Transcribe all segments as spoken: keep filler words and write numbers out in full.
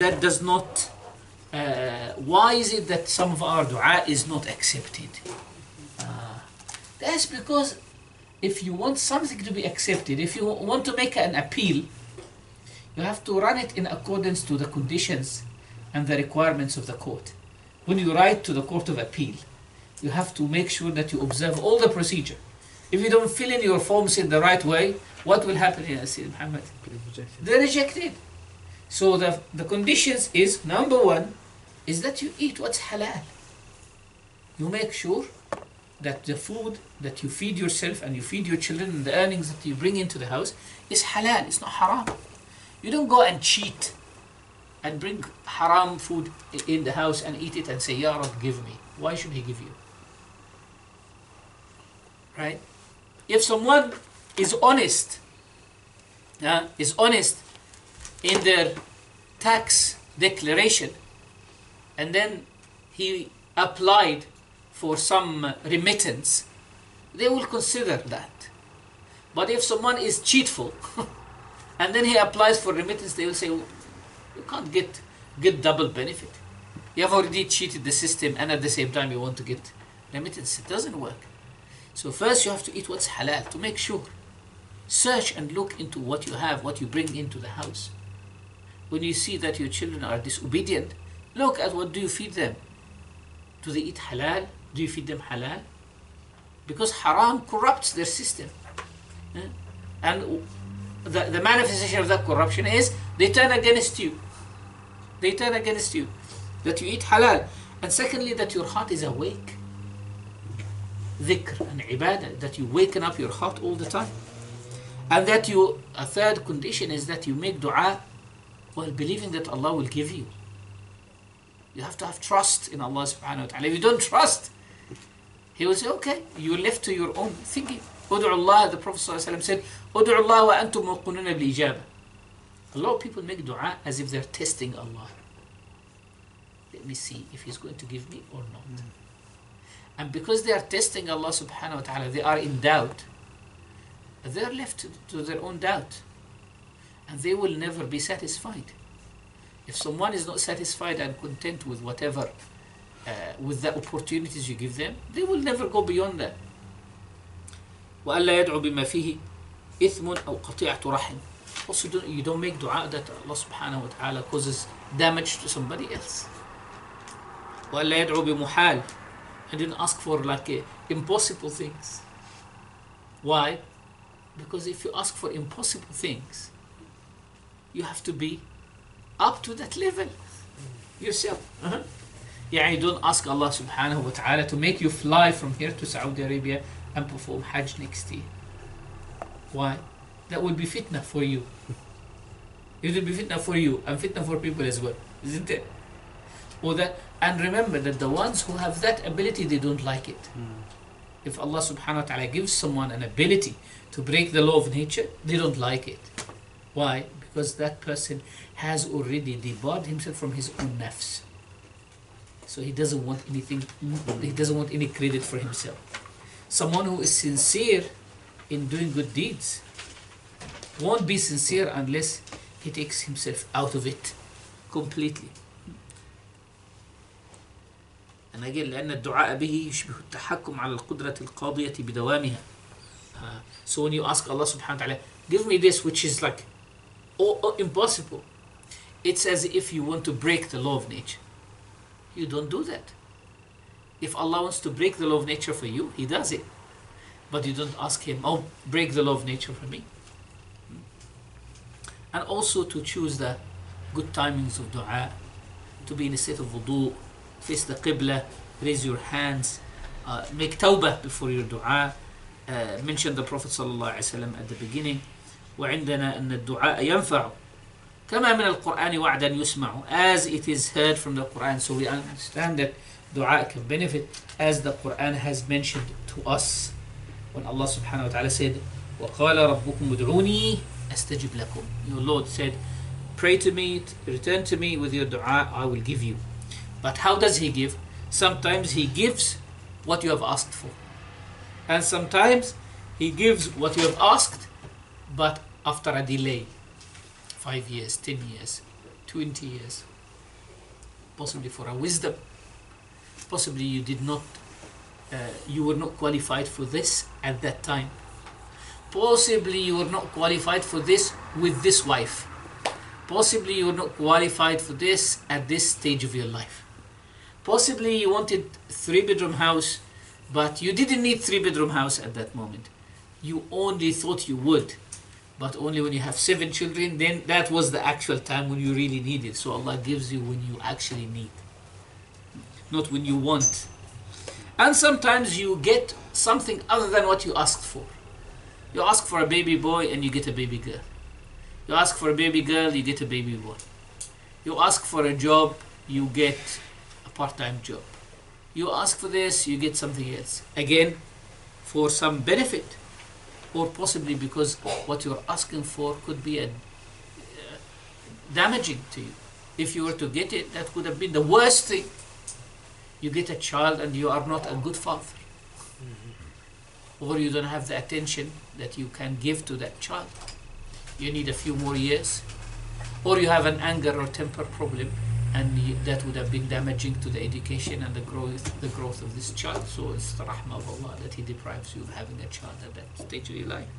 that does not, uh, why is it that some of our dua is not accepted? Uh, that's because if you want something to be accepted, if you want to make an appeal, you have to run it in accordance to the conditions and the requirements of the court. When you write to the Court of Appeal, you have to make sure that you observe all the procedure. If you don't fill in your forms in the right way, what will happen here, Sayyid Muhammad? They're rejected. So the, the conditions is, number one, is that you eat what's halal. You make sure that the food that you feed yourself and you feed your children and the earnings that you bring into the house is halal, it's not haram. You don't go and cheat and bring haram food in the house and eat it and say, Ya Rab, give me. Why should he give you? Right? If someone is honest, uh, is honest in their tax declaration, and then he applied for some remittance, they will consider that. But if someone is cheatful, and then he applies for remittance, they will say, oh, you can't get, get double benefit. You have already cheated the system, and at the same time you want to get remittance. It doesn't work. So first you have to eat what's halal, to make sure. Search and look into what you have, what you bring into the house. When you see that your children are disobedient, look at what do you feed them. Do they eat halal? Do you feed them halal? Because haram corrupts their system. And the, the manifestation of that corruption is they turn against you. They turn against you. That you eat halal. And secondly, that your heart is awake. Dhikr and ibadah, that you waken up your heart all the time. And that you, a third condition is that you make dua while believing that Allah will give you. You have to have trust in Allah subhanahu wa ta'ala. If you don't trust, He will say, okay, you're left to your own thinking. Udu'u Allah, the Prophet sallallahu alayhi wa sallam said, Udu'u Allah wa antum muqununa bil-ijaba. A lot of people make dua as if they're testing Allah. Let me see if He's going to give me or not. Mm. And because they are testing Allah subhanahu wa ta'ala, they are in doubt. They're left to, to their own doubt. And they will never be satisfied. If someone is not satisfied and content with whatever, uh, with the opportunities you give them, they will never go beyond that. وَأَلَّا يَدْعُ بِمَا فِيهِ إِثْمٌ أَوْ قَطِيعَةُ رَحِمٍ. Also, don't, you don't make dua that Allah subhanahu wa ta'ala causes damage to somebody else. وَأَلَّا يَدْعُ بِمُحَالٍ. And didn't ask for like uh, impossible things. Why? Because if you ask for impossible things, you have to be up to that level yourself. Uh-huh. Yeah, you don't ask Allah subhanahu wa ta'ala to make you fly from here to Saudi Arabia and perform Hajj next year. Why? That would be fitna for you. It will be fitna for you and fitna for people as well, isn't it? Or that, and remember that the ones who have that ability, they don't like it. Mm. If Allah subhanahu wa ta'ala gives someone an ability to break the law of nature, they don't like it. Why? Because that person has already debarred himself from his own nafs. So he doesn't want anything, he doesn't want any credit for himself. Someone who is sincere in doing good deeds won't be sincere unless he takes himself out of it completely. And again, لأن الدعاء به يشبه التحكم على القدرة القاضية بدوامها. Uh, so when you ask Allah subhanahu wa ta'ala, give me this which is like oh, oh, impossible, it's as if you want to break the law of nature. You don't do that. If Allah wants to break the law of nature for you, He does it. But you don't ask Him, oh, break the law of nature for me. And also to choose the good timings of dua, to be in a state of wudu, face the qibla, raise your hands, uh, make tawbah before your dua. Uh, mention the Prophet sallallahu alaihi wasallam at the beginning. وعندنا أن الدعاء ينفع كما من القرآن وعدا يسمع, as it is heard from the Quran. So we understand that dua can benefit, as the Quran has mentioned to us when Allah subhanahu wa ta'ala said, وقال ربكم ادعوني أستجب لكم. Your Lord said, pray to me, return to me with your dua, I will give you. But how does He give? Sometimes He gives what you have asked for. And sometimes He gives what you have asked, but after a delay. Five years, ten years, twenty years, possibly for a wisdom, possibly you did not, uh, you were not qualified for this at that time. Possibly you were not qualified for this with this wife. Possibly you were not qualified for this at this stage of your life. Possibly you wanted three bedroom house, but you didn't need three bedroom house at that moment. You only thought you would, but only when you have seven children, then that was the actual time when you really need it. So Allah gives you when you actually need, not when you want. And sometimes you get something other than what you asked for. You ask for a baby boy and you get a baby girl. You ask for a baby girl, you get a baby boy. You ask for a job, you get a part-time job. You ask for this, you get something else. Again, for some benefit, or possibly because what you're asking for could be a, uh, damaging to you. If you were to get it, that would have been the worst thing. You get a child and you are not a good father. Mm-hmm. Or you don't have the attention that you can give to that child. You need a few more years. Or you have an anger or temper problem, and you, that would have been damaging to the education and the growth, the growth of this child. So it's the rahmah of Allah that He deprives you of having a child at that stage of your life.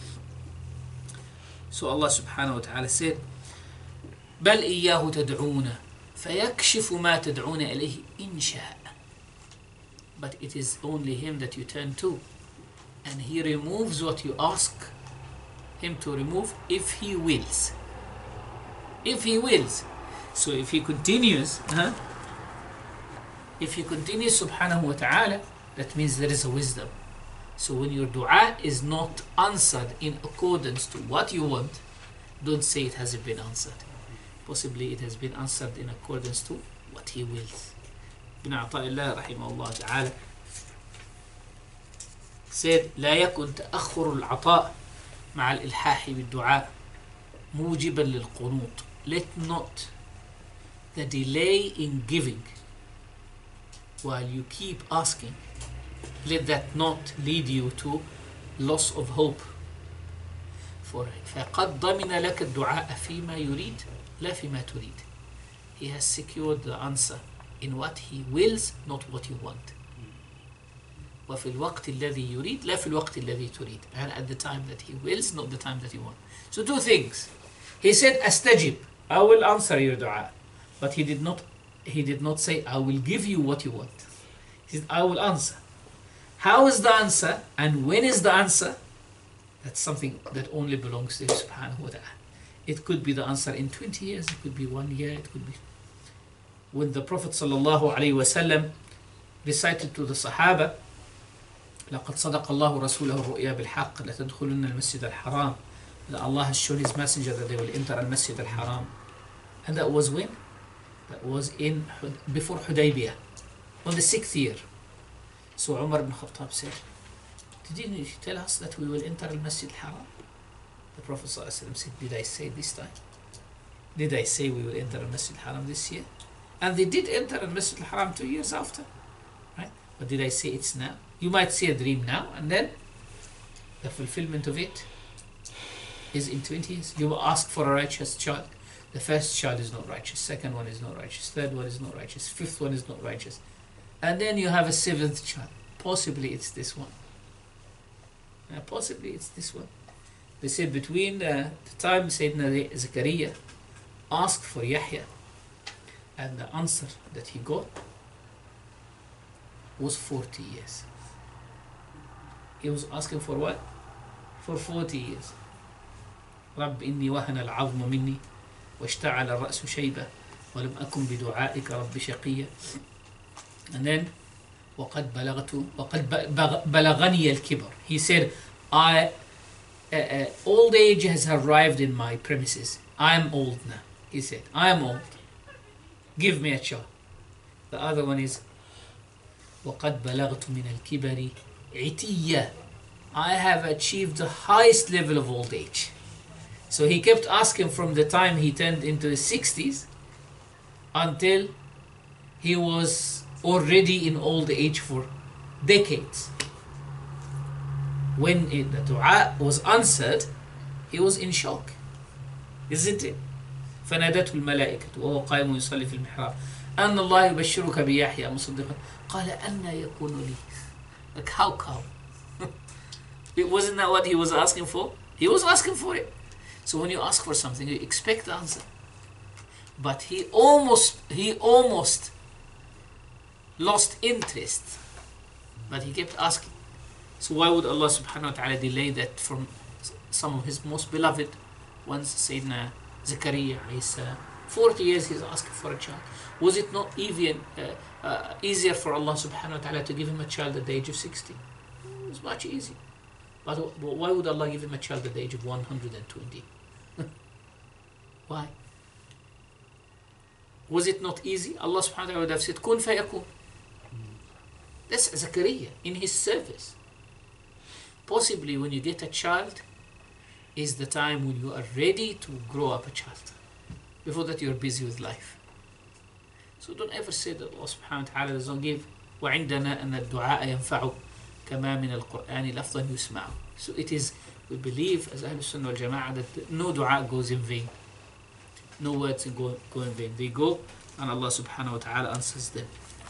So Allah subhanahu wa ta'ala said, بَلْ إِيَّاهُ تَدْعُونَ فَيَكْشِفُ مَا تَدْعُونَ إِلَيْهِ إِنْ شَاءَ. But it is only Him that you turn to, and He removes what you ask Him to remove if He wills. If He wills. So if He continues, huh? if He continues subhanahu wa ta'ala, that means there is a wisdom. So when your dua is not answered in accordance to what you want, don't say it hasn't been answered. Possibly it has been answered in accordance to what He wills. Ibn Ata'illah rahimahullah ta'ala said, لا يكن تأخر العطاء مع الإلحاح بالدعاء موجبا للقنوط. Let not the delay in giving while you keep asking, let that not lead you to loss of hope. For فقد ضمن لك الدعاء فيما يريد لا فيما تريد. He has secured the answer in what He wills, not what you want. وفي الوقت الذي يريد لا في الوقت الذي تريد. And at the time that He wills, not the time that you want. So two things. He said, أستجب, I will answer your dua. But he did not he did not say, I will give you what you want. He said, I will answer. How is the answer and when is the answer? That's something that only belongs to Him subhanahu wa ta'ala. It could be the answer in twenty years, it could be one year, it could be. When the Prophet sallallahu alayhi wa sallam recited to the Sahaba, لقد صدق الله رسوله الرؤيا بالحق لتدخلن المسجد الحرام. That Allah has shown His messenger that they will enter al-Masjid al-Haram. And that was when? That was in before Hudaybiyah, on the sixth year. So Umar ibn Khattab said, didn't you tell us that we will enter al-Masjid al-Haram? The Prophet ﷺ said, did I say this time? Did I say we will enter al-Masjid al-Haram this year? And they did enter al-Masjid al-Haram two years after. Right? But did I say it's now? You might see a dream now, and then the fulfillment of it is in twenty years. You will ask for a righteous child. The first child is not righteous, second one is not righteous, third one is not righteous, fifth one is not righteous. And then you have a seventh child. Possibly it's this one. Uh, possibly it's this one. They said between uh, the time Sayyidina Zakaria asked for Yahya and the answer that he got was forty years. He was asking for what? For forty years. رب إني وهن العظم مني واشتعل الرأس شيبة ولم أكن بدعائك رب شقيا. And then وقد بلغت وقد بلغني الكبر. He said, I uh, uh, old age has arrived in my premises. I am old now. He said, I am old. Give me a child. The other one is وقد بلغت من الكبر عتيا. I have achieved the highest level of old age. So he kept asking from the time he turned into his sixties until he was already in old age for decades. When it, the dua was answered, he was in shock, isn't it? فنادته الملائكة وهو قائم يصلي في المحراب أن الله يبشرك بيحيى مصدقا قال أن يكون لي. Like how come? It wasn't that what he was asking for? He was asking for it. So when you ask for something, you expect the answer. But he almost, he almost lost interest. But he kept asking. So why would Allah subhanahu wa ta'ala delay that from some of his most beloved ones, Sayyidina Zakaria alayhi salam? forty years he's asking for a child. Was it not even uh, uh, easier for Allah subhanahu wa ta'ala to give him a child at the age of sixty? It was much easier. But why would Allah give him a child at the age of one hundred twenty? Why? Was it not easy? Allah subhanahu wa ta'ala would have said, Kun fayakun. That's Zakaria in his service. Possibly when you get a child is the time when you are ready to grow up a child. Before that you're busy with life. So don't ever say that Allah subhanahu wa ta'ala doesn't give. وَعِنْدَنَا أَنَّ الدُّعَاءَ يَنْفَعُ كَمَا مِنَ الْقُرْآنِ لَفْظًا يُسْمَعُ. So it is, we believe as Ahlul Sunnah wal Jama'ah that no dua goes in vain. No words go, go in vain. They go and Allah subhanahu wa ta'ala answers them.